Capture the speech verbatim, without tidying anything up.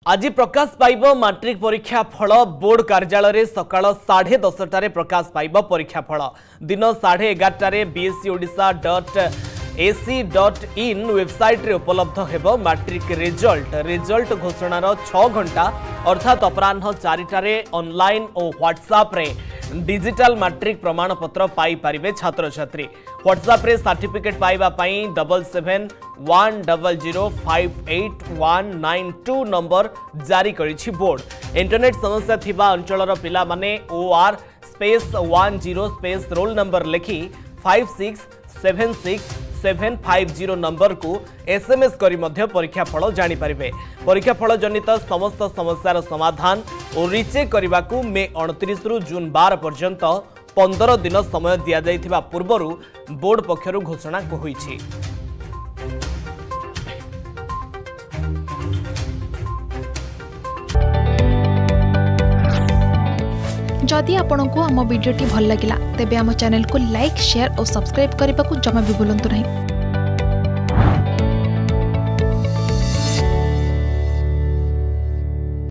आज प्रकाश पाइब मैट्रिक परीक्षा फल बोर्ड कार्यालय सकाल साढ़े दसटार प्रकाश पाइब परीक्षा फल दिन साढ़े एगारटार BSC Odisha dot AC dot in website रे उपलब्ध हेबो मैट्रिक रिजल्ट रिजल्ट घोषणार छह घंटा अर्थात अपराह चारिटार ऑनलाइन और व्हाट्सएप रे डिजिटल मैट्रिक प्रमाणपत्र पाई पारिबे छात्र छात्री व्हाट्सएप रे सर्टिफिकेट पाइबा पई double seven one double zero five eight one nine two number जारी करिछि बोर्ड। इंटरनेट समस्या थिबा अंचलर पिला माने OR space one zero space roll number लिखि five six seven six seven five zero number को एसएमएस करी मध्य परीक्षा फल जानी पारिबे। परीक्षा फल जनित समस्त समस्यार समाधान और रिचेक करने को मे अड़तीस रु जून बारह पर्यंत पंद्रह दिन समय दिया जाइथिबा पूर्वरु बोर्ड पक्षरु घोषणा होईछि। जदि आपंक आम भिडी भल लगा तेब आम चैनल को लाइक शेयर और सब्सक्राइब करने को जमा भी भूलु नहीं।